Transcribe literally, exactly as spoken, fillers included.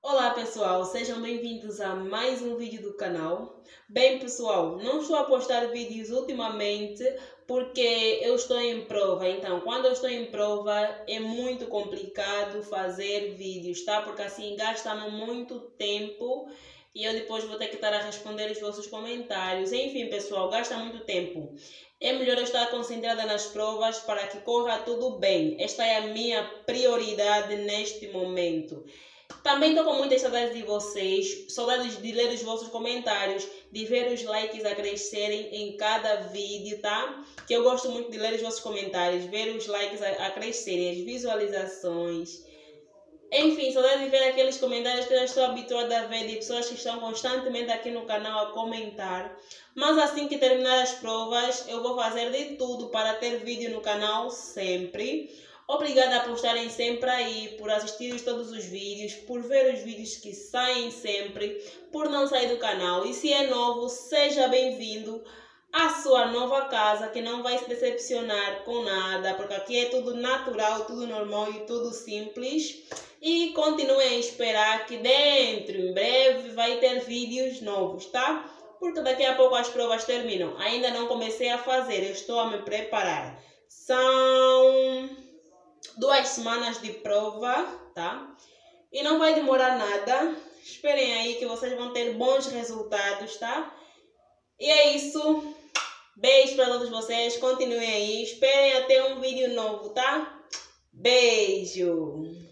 Olá pessoal, sejam bem-vindos a mais um vídeo do canal. Bem pessoal, não estou a postar vídeos ultimamente porque eu estou em prova, então quando eu estou em prova é muito complicado fazer vídeos, tá? Porque assim gasta-me muito tempo e eu depois vou ter que estar a responder os vossos comentários. Enfim pessoal, gasta muito tempo. É melhor eu estar concentrada nas provas para que corra tudo bem. Esta é a minha prioridade neste momento. Também estou com muitas saudades de vocês, saudades de ler os vossos comentários, de ver os likes a crescerem em cada vídeo, tá? Que eu gosto muito de ler os vossos comentários, ver os likes a, a crescerem, as visualizações. Enfim, saudades de ver aqueles comentários que eu já estou habituada a ver de pessoas que estão constantemente aqui no canal a comentar. Mas assim que terminar as provas, eu vou fazer de tudo para ter vídeo no canal sempre. Obrigada por estarem sempre aí, por assistir todos os vídeos, por ver os vídeos que saem sempre, por não sair do canal. E se é novo, seja bem-vindo à sua nova casa, que não vai se decepcionar com nada, porque aqui é tudo natural, tudo normal e tudo simples. E continuem a esperar que dentro, em breve, vai ter vídeos novos, tá? Porque daqui a pouco as provas terminam. Ainda não comecei a fazer, eu estou a me preparar. São duas semanas de prova, tá? E não vai demorar nada. Esperem aí que vocês vão ter bons resultados, tá? E é isso. Beijo para todos vocês. Continuem aí. Esperem até um vídeo novo, tá? Beijo!